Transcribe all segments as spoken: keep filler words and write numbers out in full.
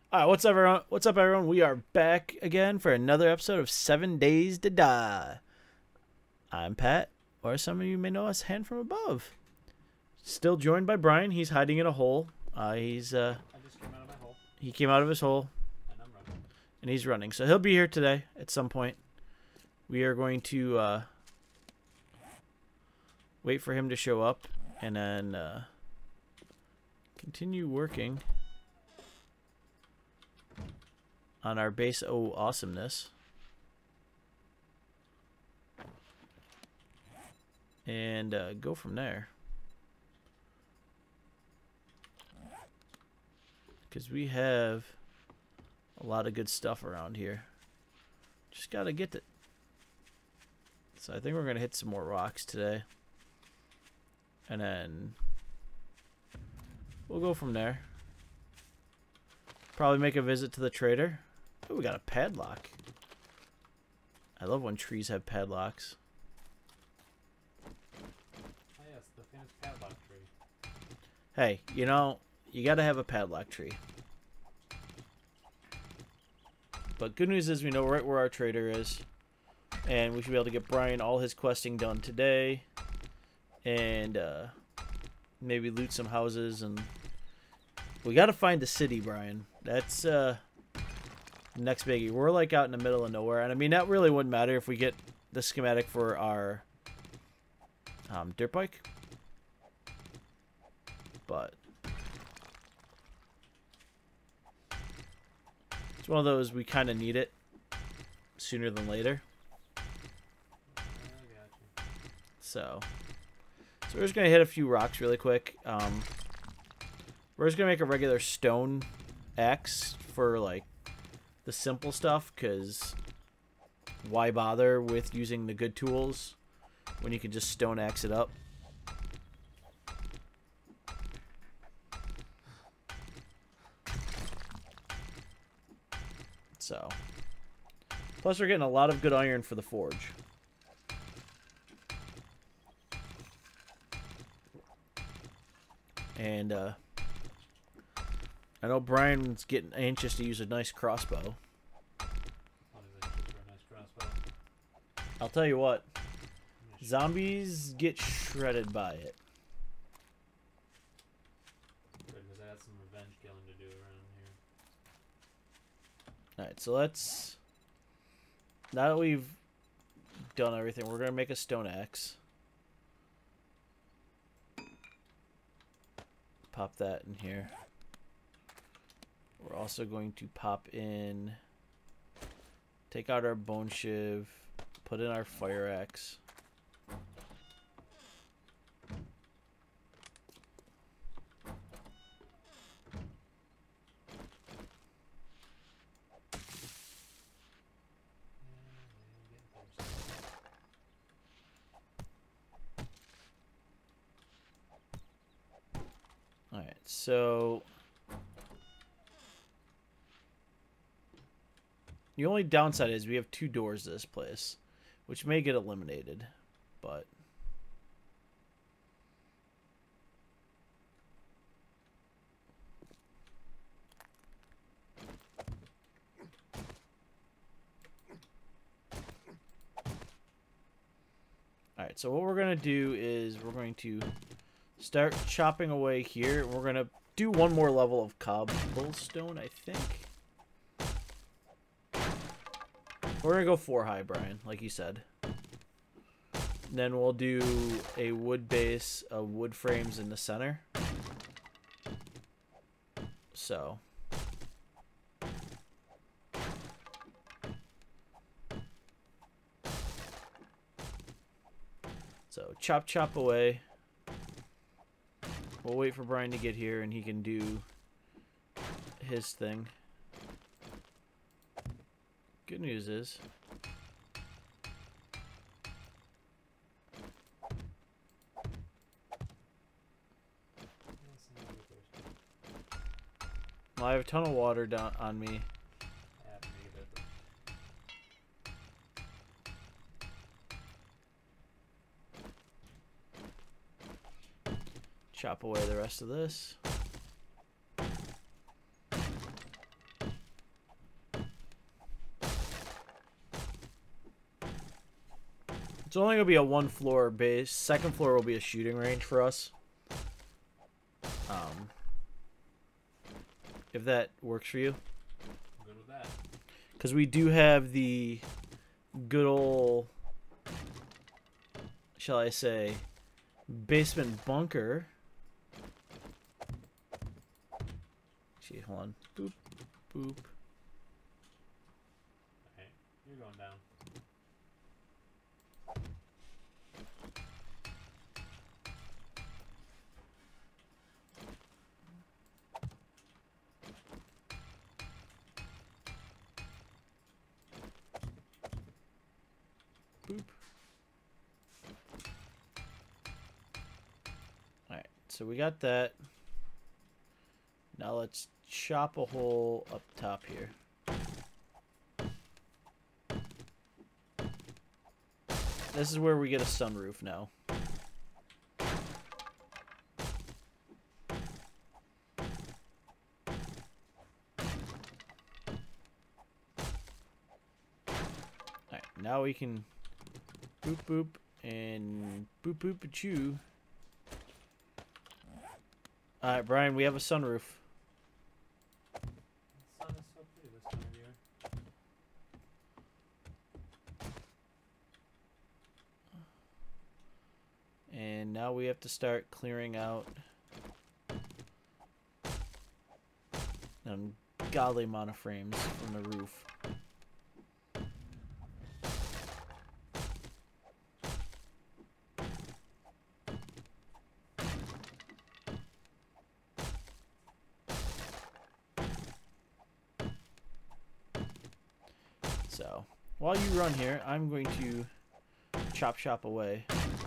All right, what's up, everyone? What's up, everyone? We are back again for another episode of Seven Days to Die. I'm Pat, or some of you may know us, Hand from Above. Still joined by Brian. He's hiding in a hole. Uh, he's uh, I just came out of my hole, he came out of his hole, and I'm running. and he's running. So he'll be here today at some point. We are going to uh, wait for him to show up, and then uh, continue working on our base O awesomeness. And uh, go from there. Because we have a lot of good stuff around here. Just got to get it. So I think we're going to hit some more rocks today. And then we'll go from there. Probably make a visit to the trader. Oh, we got a padlock. I love when trees have padlocks. Oh yes, the famous padlock tree. Hey, you know, you got to have a padlock tree. But good news is we know right where our trader is. And we should be able to get Brian all his questing done today. And uh, maybe loot some houses. And we got to find the city, Brian. That's uh, next biggie. We're like out in the middle of nowhere. And I mean, that really wouldn't matter if we get the schematic for our um, dirt bike. But it's one of those we kind of need it sooner than later. I got you. So, so we're just gonna hit a few rocks really quick. Um, we're just gonna make a regular stone axe for like the simple stuff, cause why bother with using the good tools when you can just stone axe it up? So, plus we're getting a lot of good iron for the forge. And uh, I know Brian's getting anxious to use a nice crossbow. I'll do that shit for a nice crossbow. I'll tell you what, zombies get shredded by it. Good, because I got some revenge killing to do around here. Alright, so let's... Now that we've done everything, we're going to make a stone axe. Pop that in here. We're also going to pop in... Take out our bone shiv. Put in our fire axe. Alright, so the only downside is we have two doors to this place, which may get eliminated, but alright, so what we're gonna do is we're going to start chopping away here. We're gonna do one more level of cobblestone, I think. We're gonna go four high, Brian, like you said. Then we'll do a wood base of wood frames in the center. So. So chop chop away. We'll wait for Brian to get here and he can do his thing. Good news is well, I have a ton of water down on me. Chop away the rest of this. It's only gonna be a one floor base. Second floor will be a shooting range for us. Um, if that works for you. I'm good with that. Because we do have the good old, shall I say, basement bunker. Gee, hold on. Boop, boop. Okay, you're going down. Boop. Alright, so we got that. Now let's chop a hole up top here. This is where we get a sunroof now. Alright, now we can boop boop and boop boop a chew. Alright, Brian, we have a sunroof. The sun is so pretty this time of year. And now we have to start clearing out an ungodly amount of frames from the roof. So, while you run here, I'm going to chop chop away.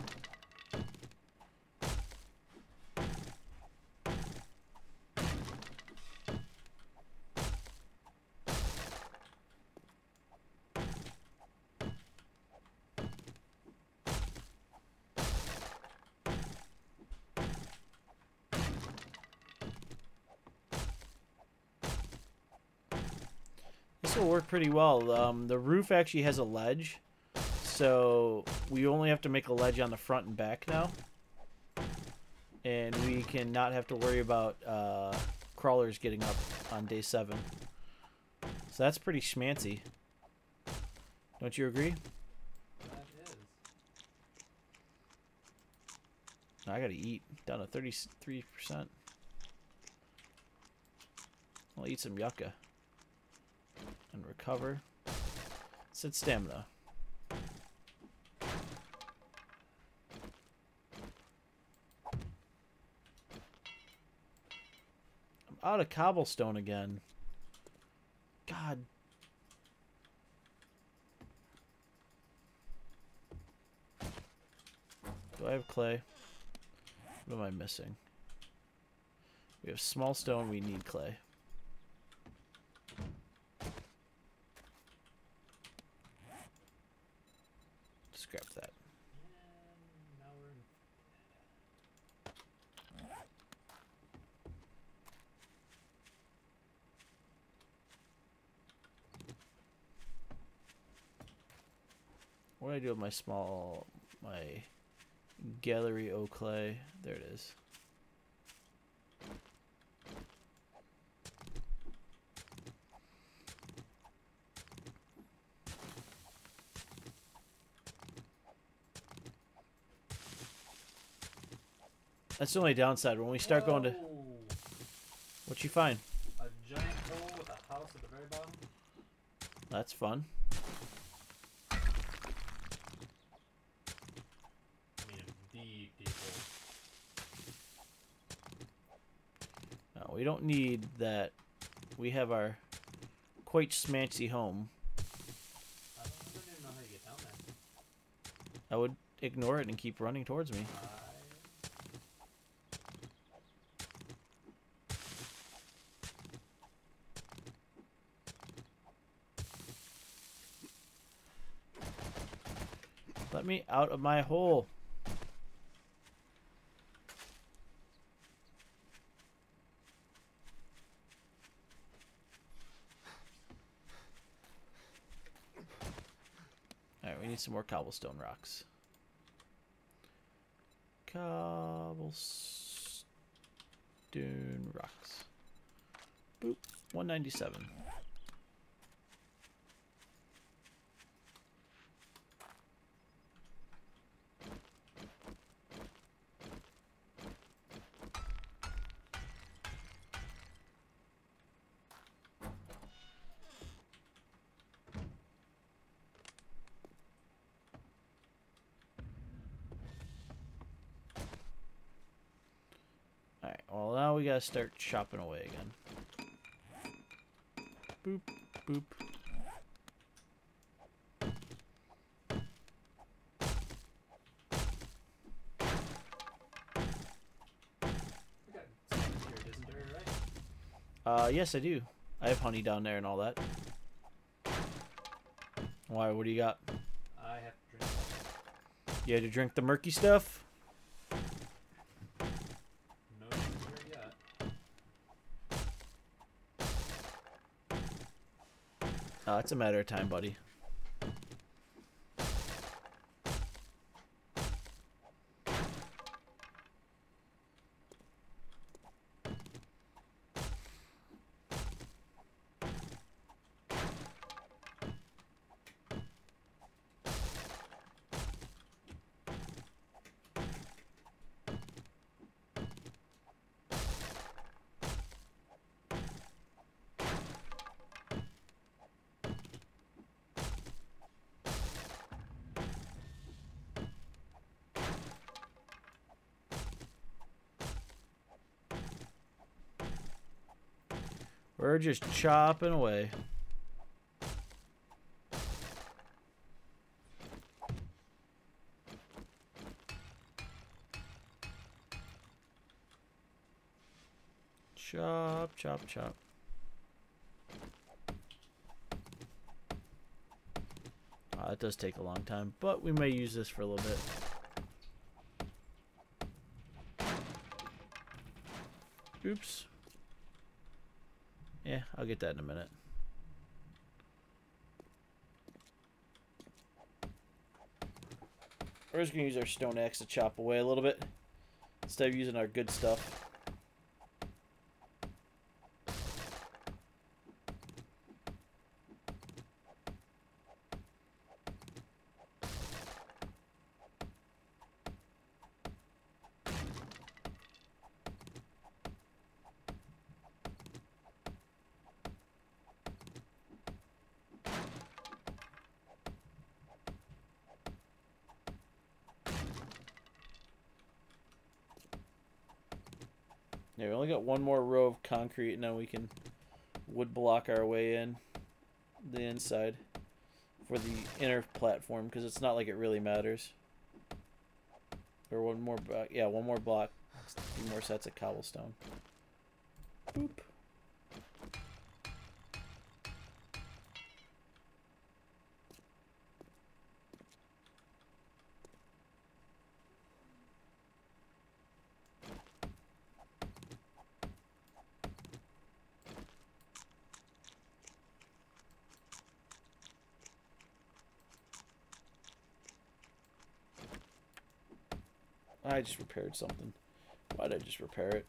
This will work pretty well. Um, the roof actually has a ledge, so we only have to make a ledge on the front and back now. And we can not have to worry about uh, crawlers getting up on day seven. So that's pretty schmancy. Don't you agree? That is. I gotta eat. Down to thirty-three percent. I'll eat some yucca. And recover. Set stamina. I'm out of cobblestone again. God. Do I have clay? What am I missing? We have small stone, we need clay. Scrap that. And now we're in. What do I do with my small, my gallery o clay? There it is. That's the only downside. When we start going to... Whoa! What you find? A giant hole with a house at the very bottom. That's fun. I mean, a deep, deep hole. No, we don't need that. We have our quite smancy home. I don't, I don't even know how you get down there. I would ignore it and keep running towards me. I... Let me out of my hole. Alright, we need some more cobblestone rocks. Cobblestone rocks. Boop. one ninety-seven. Alright, well now we gotta start chopping away again. Boop, boop. We got some here, isn't there, right? Uh, yes I do. I have honey down there and all that. Why, what do you got? I have to drink. You had to drink the murky stuff? No sugar yet. Oh, it's a matter of time, buddy. We're just chopping away. Chop, chop, chop. Ah, that does take a long time, but we may use this for a little bit. Oops. Yeah, I'll get that in a minute. We're just going to use our stone axe to chop away a little bit instead of using our good stuff. Yeah, we only got one more row of concrete, and then we can wood block our way in the inside for the inner platform, because it's not like it really matters. Or one more block. Yeah, one more block. A few more sets of cobblestone. Boop. I just repaired something. Why did I just repair it?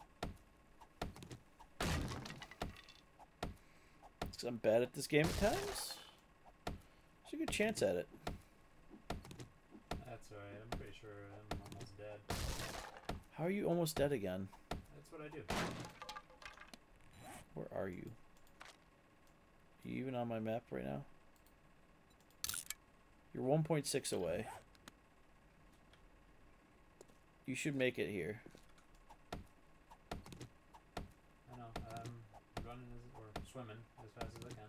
Because I'm bad at this game at times. There's a good chance at it. That's alright, I'm pretty sure I'm almost dead. How are you almost dead again? That's what I do. Where are you? Are you even on my map right now? You're one point six away. You should make it here. I know, I'm running as, or swimming as fast as I can.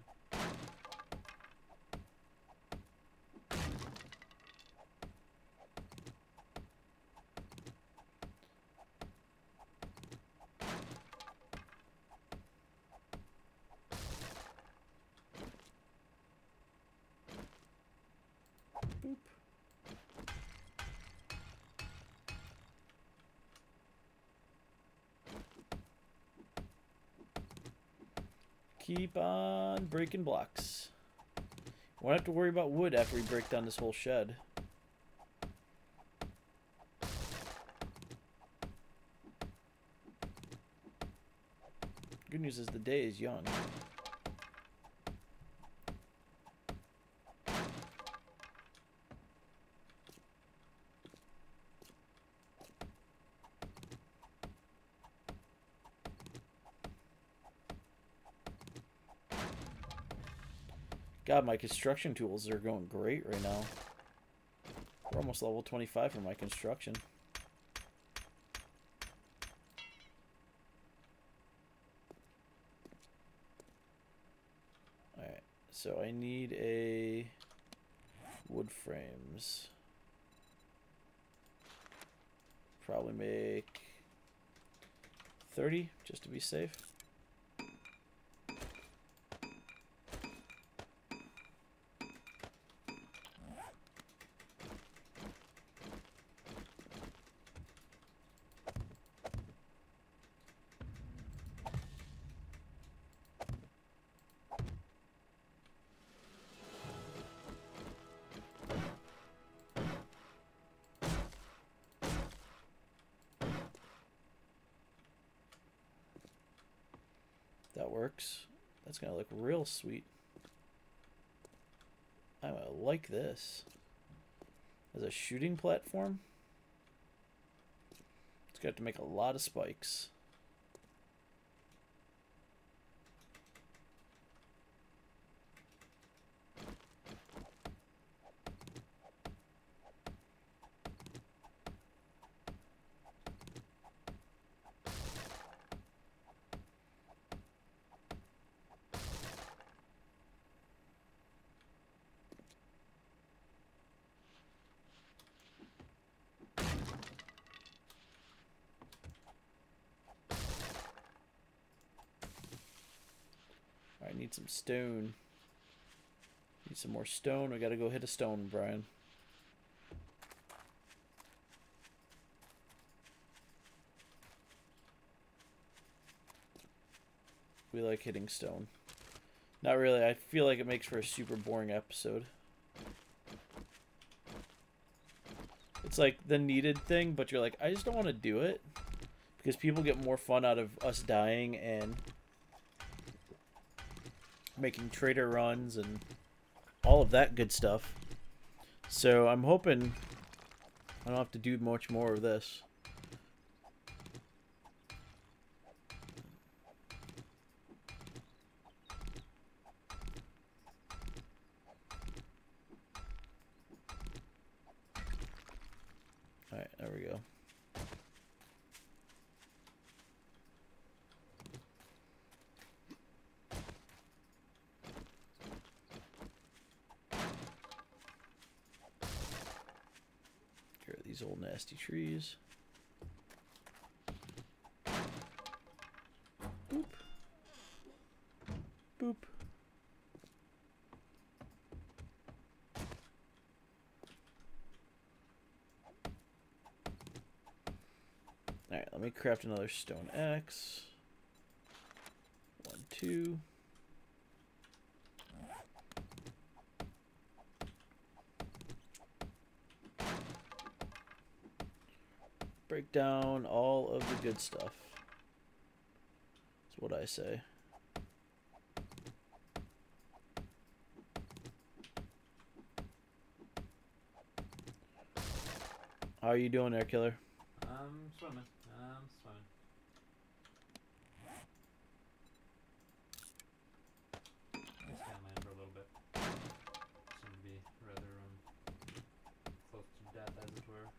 Boop. Keep on breaking blocks. Won't have to worry about wood after we break down this whole shed. Good news is the day is young. God, my construction tools are going great right now. We're almost level twenty-five for my construction. Alright, so I need a wood frames. Probably make thirty just to be safe. That works. That's gonna look real sweet. I like this. As a shooting platform, it's got to make a lot of spikes. I need some stone. Need some more stone. We gotta go hit a stone, Brian. We like hitting stone. Not really. I feel like it makes for a super boring episode. It's like the needed thing, but you're like, I just don't want to do it. Because people get more fun out of us dying and making trader runs and all of that good stuff. So I'm hoping I don't have to do much more of this. Alright, there we go. Here are these old nasty trees. Boop. Boop. Alright, let me craft another stone axe. One, two. Break down all of the good stuff. That's what I say. How are you doing there, Killer? I'm swimming. I'm swimming. I just got mine for a little bit. Seem to be rather um close to death, as it were.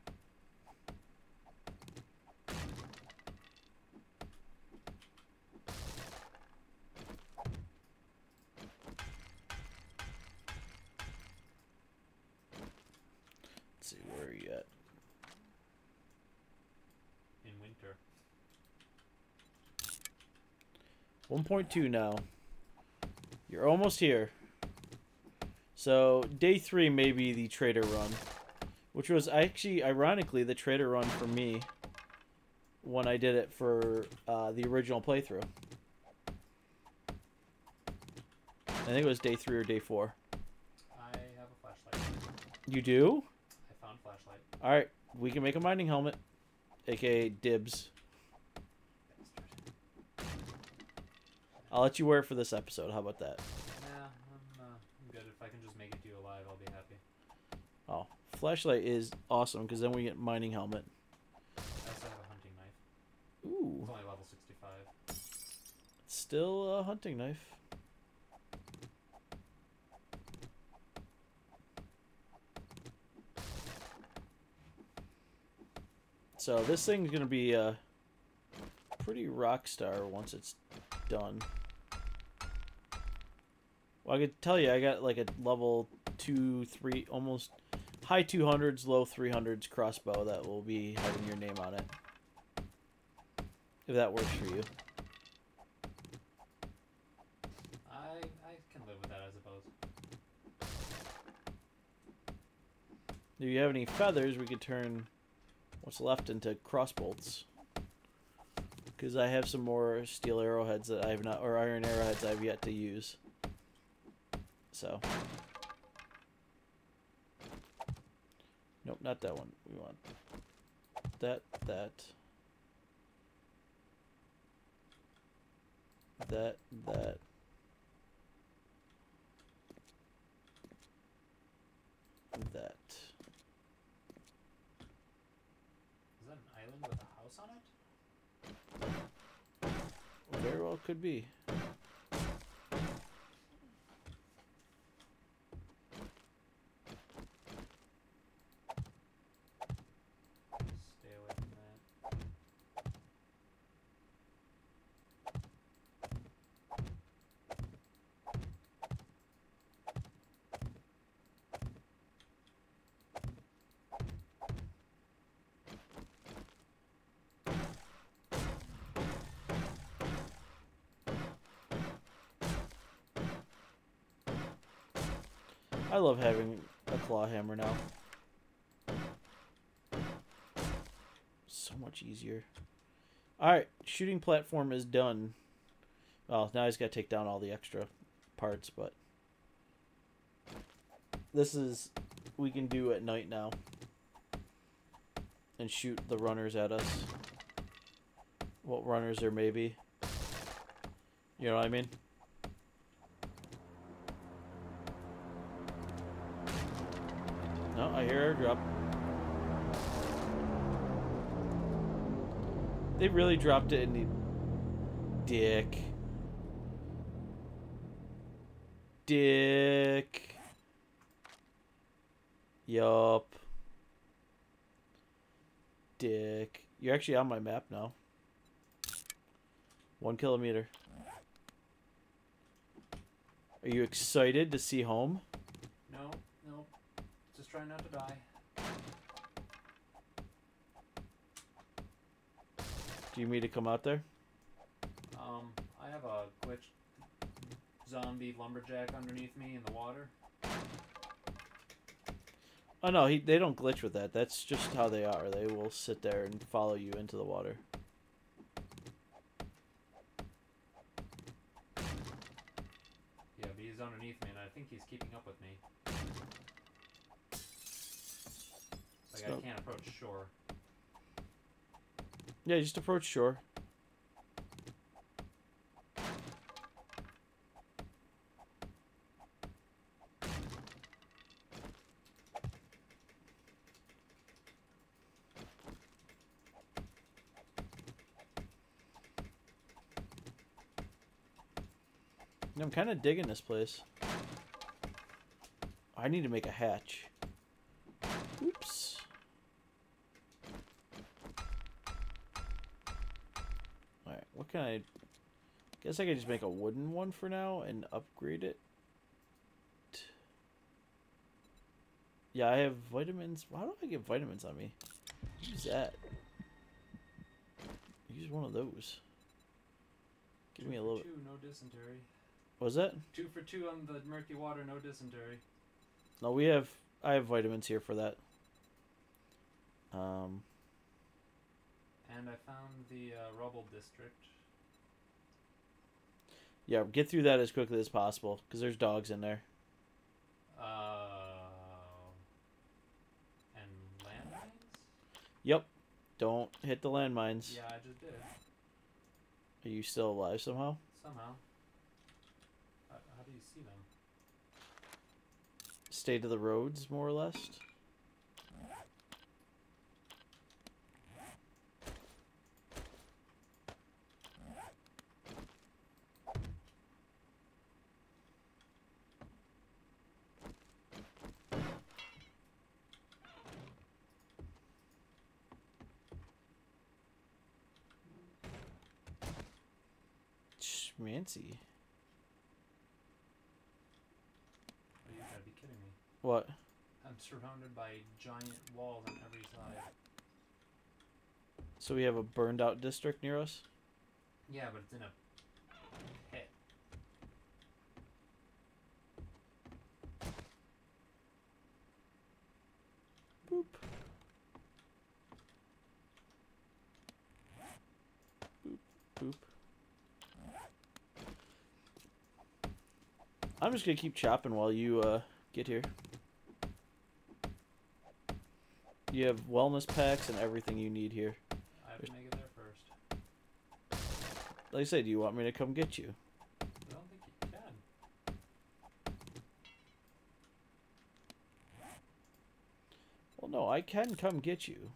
Let's see, where are you at? In winter. one point two now. You're almost here. So, day three may be the trader run. Which was actually, ironically, the trader run for me when I did it for uh, the original playthrough. I think it was day three or day four. I have a flashlight. You do? I found flashlight. Alright, we can make a mining helmet. A K A dibs. I'll let you wear it for this episode. How about that? Yeah, I'm, uh, I'm good. If I can just make it to you alive, I'll be happy. Oh, flashlight is awesome because then we get mining helmet. I also have a hunting knife. Ooh, It's only level sixty-five. still a hunting knife. So this thing's gonna be uh, pretty rock star once it's done. Well, I could tell you, I got like a level two, three, almost high two hundreds, low three hundreds crossbow that will be having your name on it. If that works for you. I I can live with that, I suppose. If you have any feathers, we could turn what's left into crossbolts. Because I have some more steel arrowheads that I have not, or iron arrowheads I have yet to use. So. Nope, not that one. We want that, that, that, that. That. Is that an island with a house on it? Very well could be. Stay away from that. I love having a claw hammer now. So much easier. Alright, shooting platform is done. Well, now he's got to take down all the extra parts, but this is we can do at night now and shoot the runners at us. What runners there may be. You know what I mean? No, I hear airdrop. They really dropped it in the dick. Dick. Yup. Dick. You're actually on my map now. One kilometer. Are you excited to see home? No, no. Just try not to die. Do you mean to come out there? Um, I have a glitch zombie lumberjack underneath me in the water. Oh no, he, they don't glitch with that. That's just how they are. They will sit there and follow you into the water. Yeah, but he's underneath me, and I think he's keeping up with me. Like, So- I can't approach shore. Yeah, just approach shore. I'm kind of digging this place. I need to make a hatch. Oops. Alright, what can I... Guess I could just make a wooden one for now and upgrade it. Yeah, I have vitamins. Why don't I get vitamins on me? Use that. Use one of those. Give two me a for little... Two, no dysentery. What was that? Two for two on the murky water, no dysentery. No, we have... I have vitamins here for that. Um... And I found the uh, rubble district. Yeah, get through that as quickly as possible, because there's dogs in there. Uh, and landmines? Yep. Don't hit the landmines. Yeah, I just did. Are you still alive somehow? Somehow. see them. State of the roads, more or less. Schmancy. Oh, you gotta be kidding me. What? I'm surrounded by giant walls on every side. So we have a burned out district near us? Yeah, but it's in a pit. Boop. Boop, boop. I'm just gonna keep chopping while you uh, get here. You have wellness packs and everything you need here. I have to make it there first. Like I said, do you want me to come get you? I don't think you can. Well, no, I can come get you.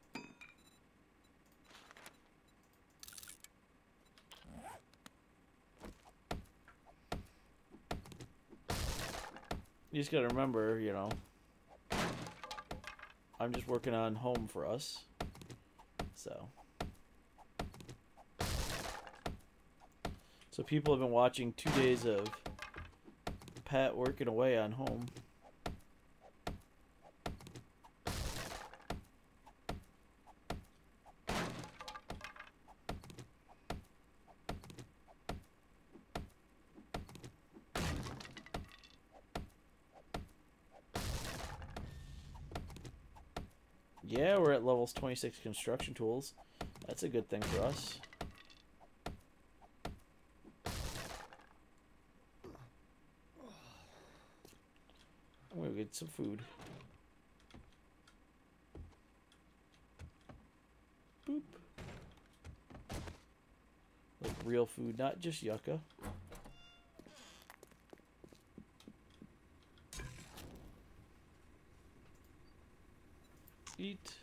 You just gotta remember, you know, I'm just working on home for us. So. So people have been watching two days of Pat working away on home. Yeah, we're at levels twenty-six construction tools. That's a good thing for us. I'm gonna get some food. Boop. Like real food, not just yucca. Eat.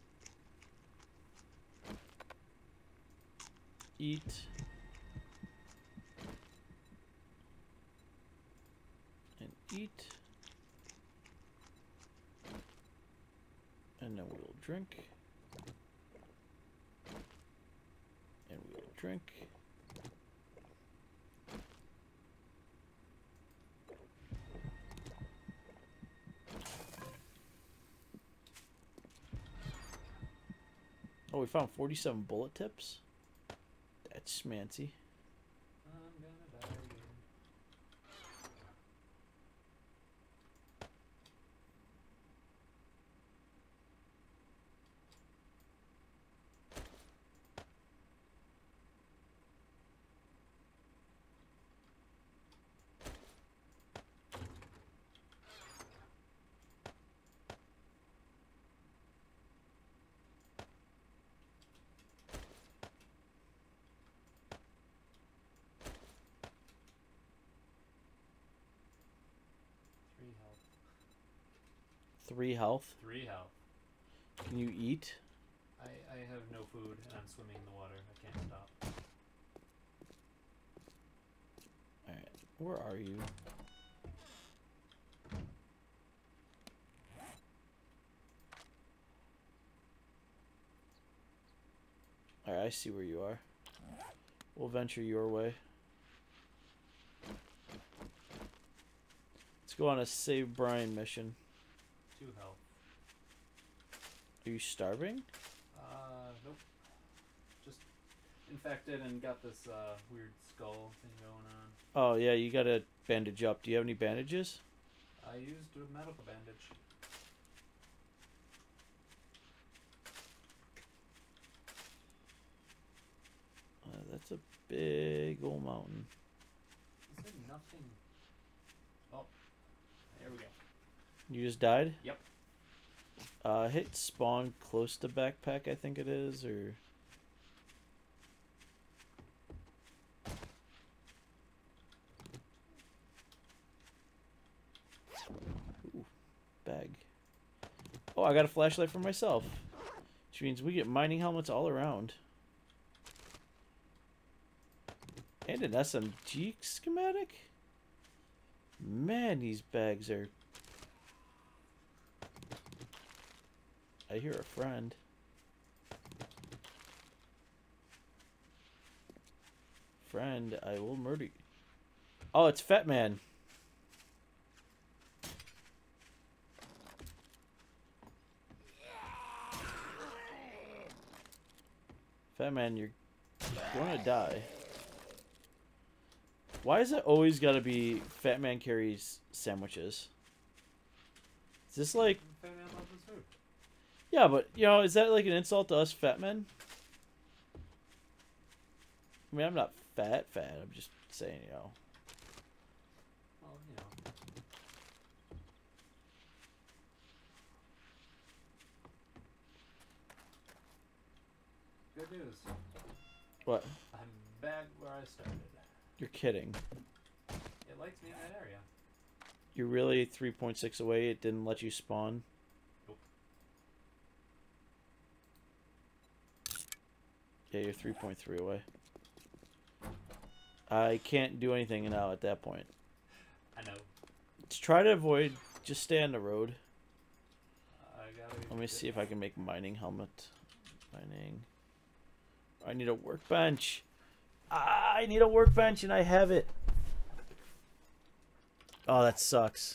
Eat. And eat. And then we'll drink. And we'll drink. Oh, we found forty-seven bullet tips? That's schmancy. I'm gonna die again. Three health. Three health. Three health. Can you eat? I, I have no food and I'm swimming in the water. I can't stop. Alright, where are you? Alright, I see where you are. We'll venture your way. Let's go on a Save Brian mission. Two health. Are you starving? Uh, nope. Just infected and got this uh, weird skull thing going on. Oh, yeah, you gotta bandage up. Do you have any bandages? I used a medical bandage. Uh, that's a big old mountain. Is there nothing? Oh, there we go. You just died? Yep. Uh, hit spawn close to backpack, I think it is, or... Oh, I got a flashlight for myself. Which means we get mining helmets all around. And an S M G schematic? Man, these bags are... I hear a friend. Friend, I will murder you. Oh, it's Fat Man. Fat Man, you're gonna die. Why is it always gotta be Fat Man carries sandwiches? Is this like... Fat man loves his food. Yeah, but, you know, is that like an insult to us fat men? I mean, I'm not fat, fat. I'm just saying, you know. Well, you know. Good news. What? I'm back where I started. You're kidding. It likes me in that area. You're really three point six away. It didn't let you spawn? Nope. Yeah, you're three point three away. I can't do anything now at that point. I know. Let's try to avoid... Just stay on the road. I gotta Let me see if I can make mining helmet. Mining. I need a workbench. Ah, I need a workbench and I have it. Oh, that sucks.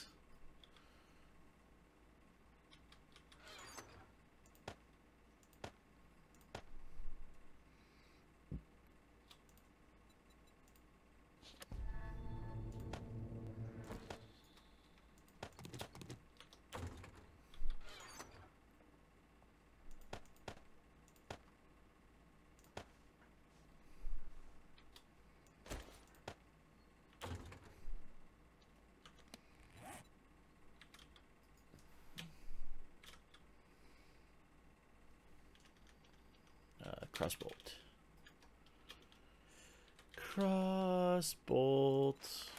Crossbolt. Crossbolt.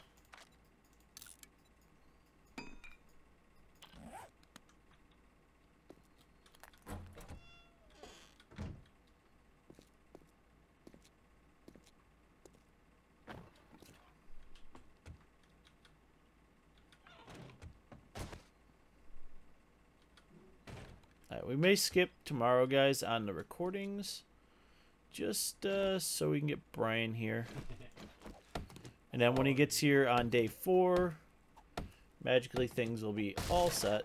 Alright, we may skip tomorrow, guys, on the recordings. Just uh, so we can get Brian here. And then when he gets here on day four, magically things will be all set.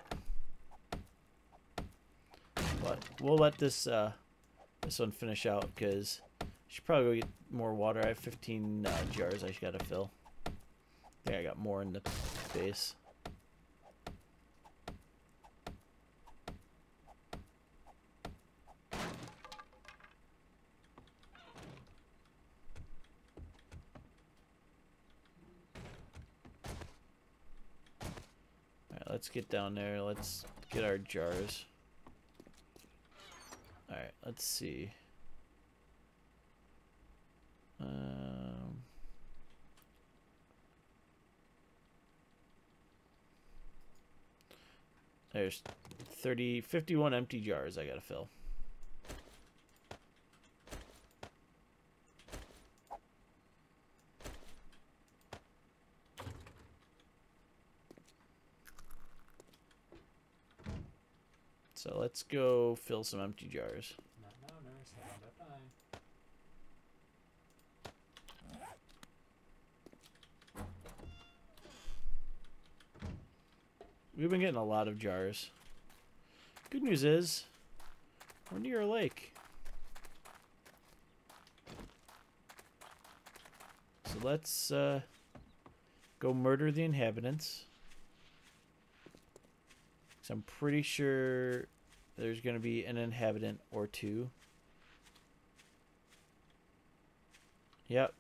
But we'll let this uh, this one finish out because I should probably go get more water. I have fifteen uh, jars I gotta fill. I think I got more in the base. Let's get down there. Let's get our jars. Alright, let's see. Um, there's thirty, fifty-one empty jars I gotta fill. So let's go fill some empty jars. Not now, nurse. I don't have time. We've been getting a lot of jars. Good news is, we're near a lake. So let's uh, go murder the inhabitants. Because I'm pretty sure there's going to be an inhabitant or two. Yep.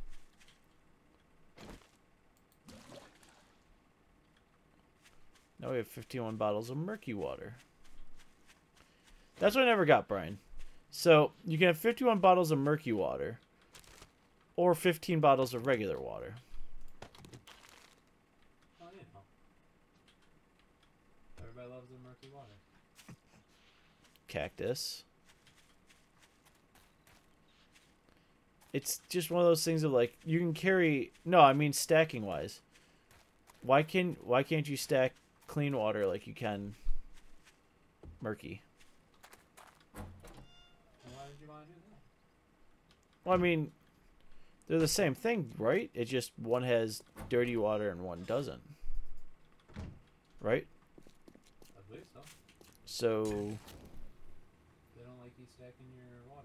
Now we have fifty-one bottles of murky water. That's what I never got, Brian. So you can have fifty-one bottles of murky water or fifteen bottles of regular water. Oh, you know. Everybody loves the murky water. cactus. It's just one of those things of like you can carry. No, I mean stacking wise. Why can why can't you stack clean water like you can murky? Why did you want to do that? Well, I mean, they're the same thing, right? It's just one has dirty water and one doesn't. Right? I believe so. So They don't like you stacking your water.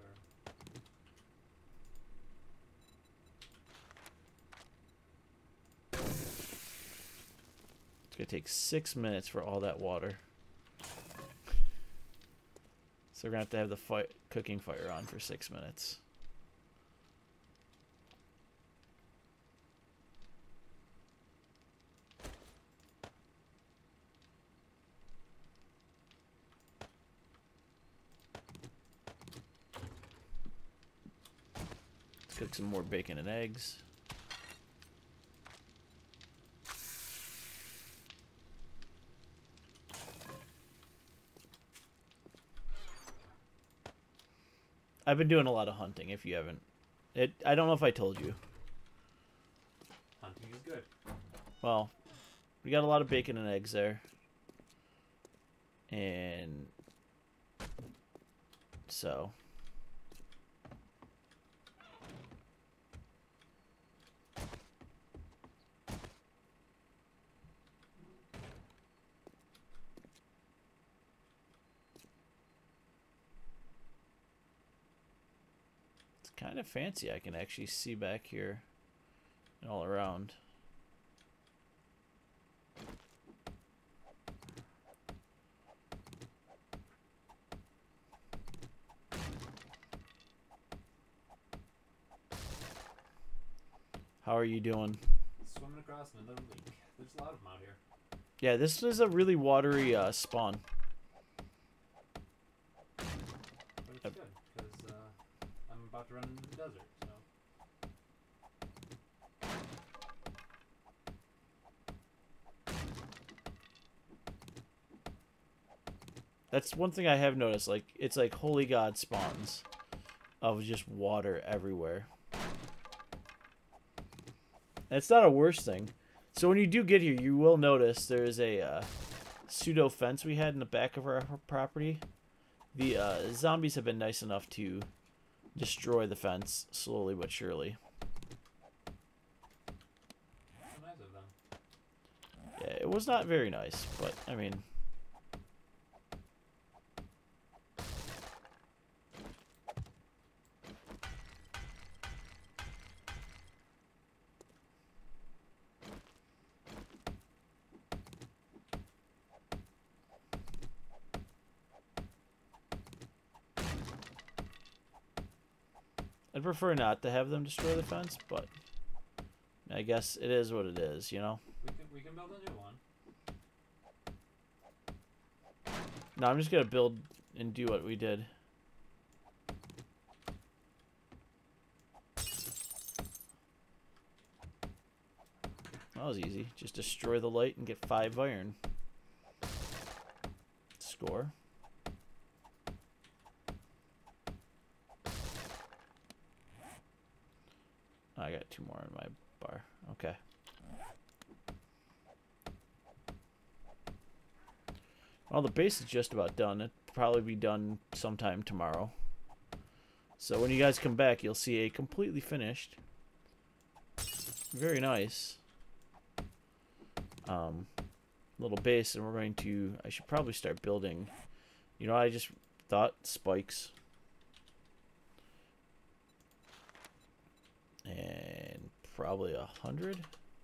it's gonna take six minutes for all that water. So we're gonna have to have the fi cooking fire on for six minutes. Let's cook some more bacon and eggs. I've been doing a lot of hunting, if you haven't. It, I don't know if I told you. Hunting is good. Well, we got a lot of bacon and eggs there. And so it's kind of fancy. I can actually see back here and all around. How are you doing? Swimming across another lake. There's a lot of them out here. Yeah, this is a really watery uh, spawn. But it's good, because uh, I'm about to run into the desert, so... That's one thing I have noticed. Like, it's like holy god spawns of just water everywhere. And it's not a worse thing. So when you do get here, you will notice there's a uh, pseudo fence we had in the back of our property. The uh, zombies have been nice enough to destroy the fence slowly but surely. How nice of them. Yeah, it was not very nice, but I mean... I'd prefer not to have them destroy the fence, but I guess it is what it is, you know? We can, we can build a new one. No, I'm just gonna build and do what we did. That was easy. Just destroy the light and get five iron. Score. I got two more in my bar. Okay. Well, the base is just about done. It'll probably be done sometime tomorrow. So when you guys come back, you'll see a completely finished, very nice um, little base. And we're going to, I should probably start building, you know, I just thought spikes. And probably a hundred.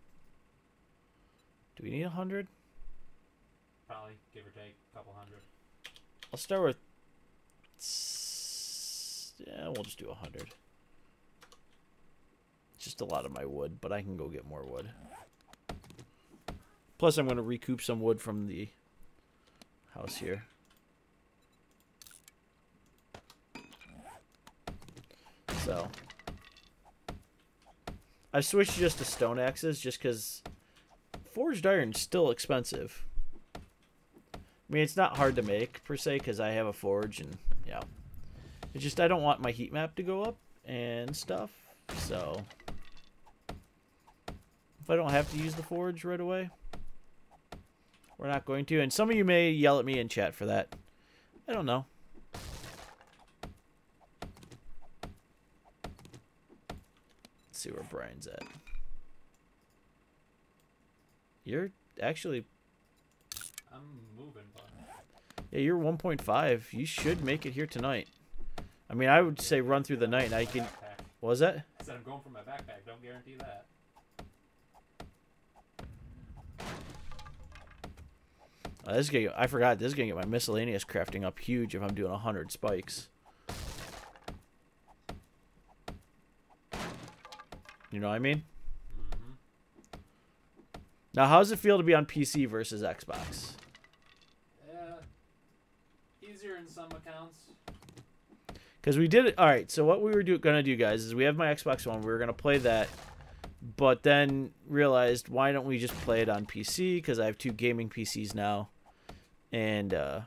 Do we need a hundred? Probably, give or take, a couple hundred. I'll start with. Yeah, we'll just do a hundred. Just a lot of my wood, but I can go get more wood. Plus, I'm going to recoup some wood from the house here. So. I switched just to stone axes just because forged iron's still expensive. I mean, it's not hard to make, per se, because I have a forge, and, yeah. It's just I don't want my heat map to go up and stuff, so... If I don't have to use the forge right away, we're not going to. And some of you may yell at me in chat for that. I don't know. Let's see where Brian's at. You're actually... I'm moving, but... Yeah, you're one point five. You should make it here tonight. I mean, I would say run through the night, and I can... What was that? I said I'm going for my backpack. Don't guarantee that. Uh, this is gonna get, I forgot, this is going to get my miscellaneous crafting up huge if I'm doing one hundred spikes. You know what I mean? Mm-hmm. Now, how does it feel to be on P C versus Xbox? Yeah. Easier in some accounts. Because we did it. All right, so what we were do, going to do, guys, is we have my Xbox One. We were going to play that, but then realized, why don't we just play it on P C? Because I have two gaming P Cs now. And, uh,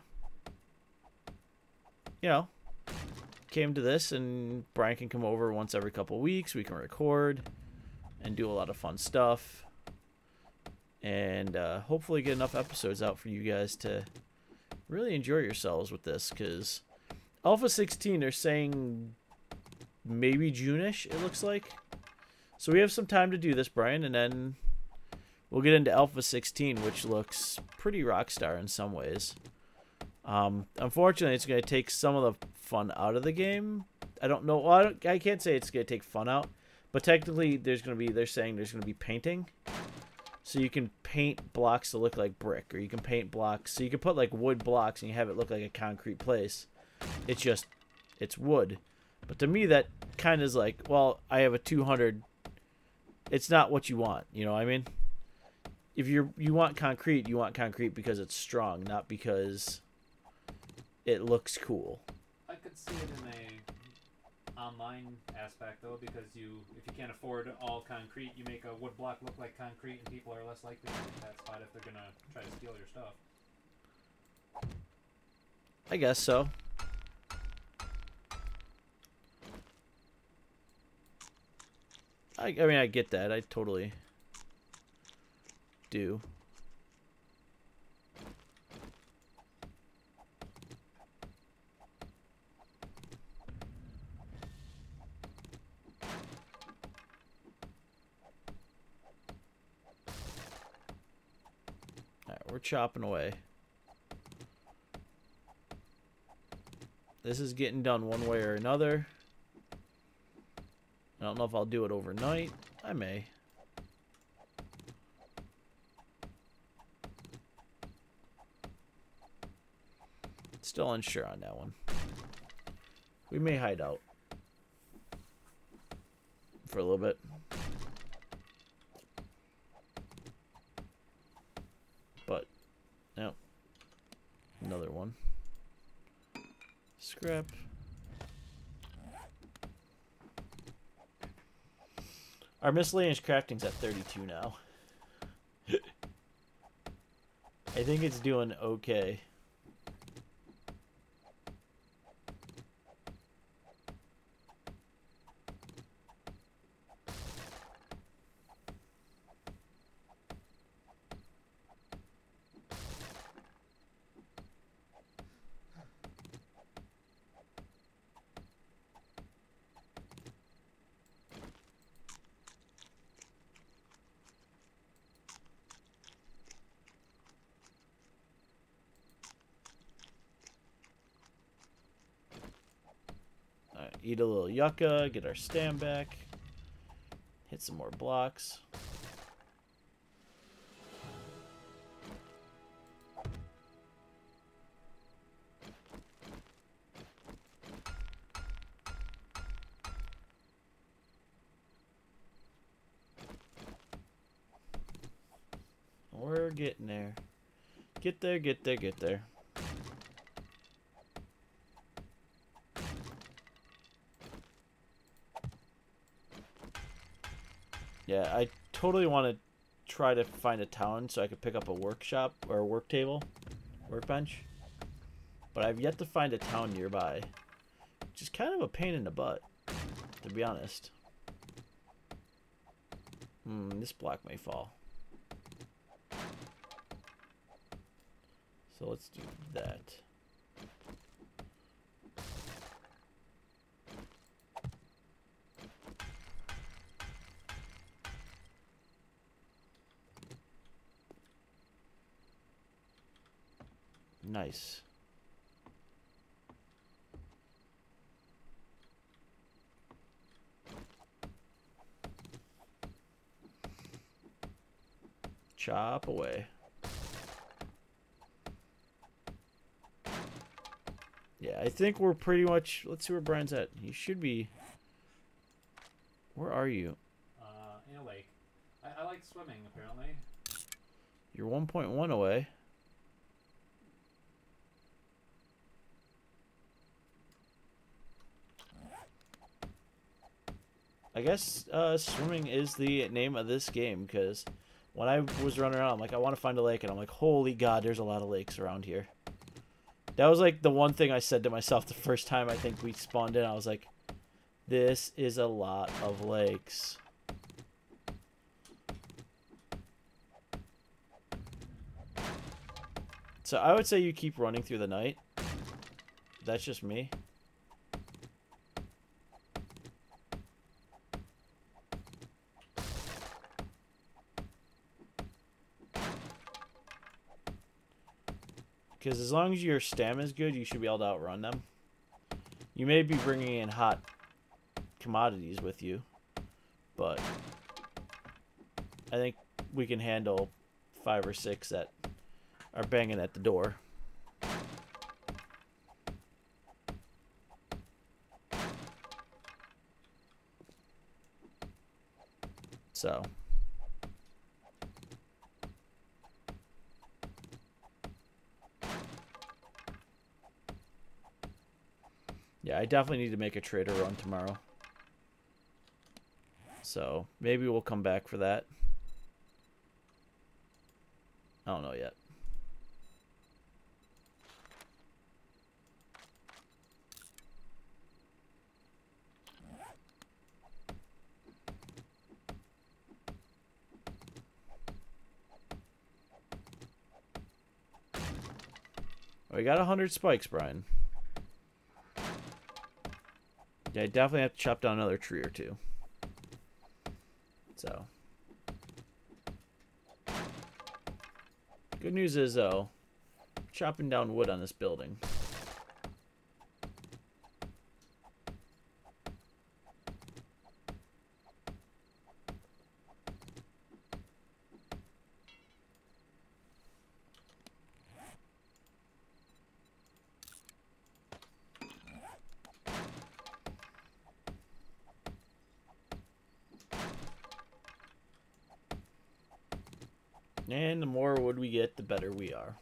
you know, came to this, and Brian can come over once every couple weeks. We can record and do a lot of fun stuff. And uh, hopefully get enough episodes out for you guys to really enjoy yourselves with this. Because Alpha sixteen, they're saying maybe June-ish, it looks like. So we have some time to do this, Brian, and then we'll get into Alpha sixteen, which looks pretty rockstar in some ways. Um, unfortunately, it's going to take some of the fun out of the game. I don't know. Well, I, don't, I can't say it's going to take fun out, but technically, there's going to be. They're saying there's going to be painting, so you can paint blocks to look like brick, or you can paint blocks. So you can put like wood blocks and you have it look like a concrete place. It's just, it's wood. But to me, that kind of is like, well, I have a two hundred. It's not what you want, you know what I mean? If you're you want concrete, you want concrete because it's strong, not because it looks cool. I could see it in a online aspect though, because you if you can't afford all concrete, you make a wood block look like concrete, and people are less likely to take that spot if they're gonna try to steal your stuff. I guess so. I, I mean, I get that. I totally do. Alright, we're chopping away. This is getting done one way or another. I don't know if I'll do it overnight. I may. Still unsure on that one. We may hide out for a little bit. But, no. Another one. Scrap. Our miscellaneous crafting's at thirty-two now. I think it's doing okay. Eat a little yucca, get our stam back, hit some more blocks. We're getting there. Get there, get there, get there. Yeah, I totally want to try to find a town so I could pick up a workshop or a work table workbench. But I've yet to find a town nearby. Which is kind of a pain in the butt, to be honest. Hmm, this block may fall. So let's do that. Nice. Chop away. Yeah, I think we're pretty much... Let's see where Brian's at. He should be... Where are you? Uh, in a lake. I, I like swimming, apparently. You're one point one away. I guess uh, swimming is the name of this game, because when I was running around, I'm like, I want to find a lake, and I'm like, holy God, there's a lot of lakes around here. That was like the one thing I said to myself the first time I think we spawned in. I was like, this is a lot of lakes. So I would say you keep running through the night. That's just me. Because as long as your stamina is good, you should be able to outrun them. You may be bringing in hot commodities with you, but I think we can handle five or six that are banging at the door. So... yeah, I definitely need to make a trader run tomorrow. So, maybe we'll come back for that. I don't know yet. We got a hundred spikes, Brian. Yeah, I definitely have to chop down another tree or two. So. Good news is, though, chopping down wood on this building. And the more wood we get, the better we are.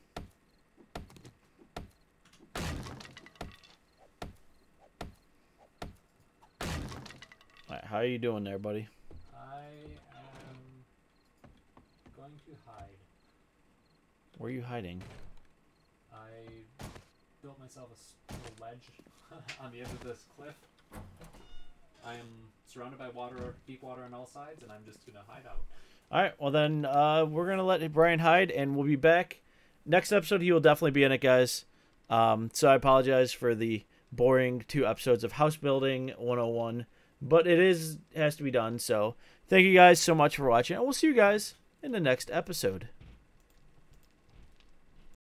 Alright, how are you doing there, buddy? I am going to hide. Where are you hiding? I built myself a s- little ledge on the edge of this cliff. I am surrounded by water, deep water on all sides, and I'm just going to hide out. All right, well then uh, we're gonna let Brian hide, and we'll be back next episode. He will definitely be in it, guys. Um, so I apologize for the boring two episodes of House Building one oh one, but it is has to be done. So thank you guys so much for watching, and we'll see you guys in the next episode.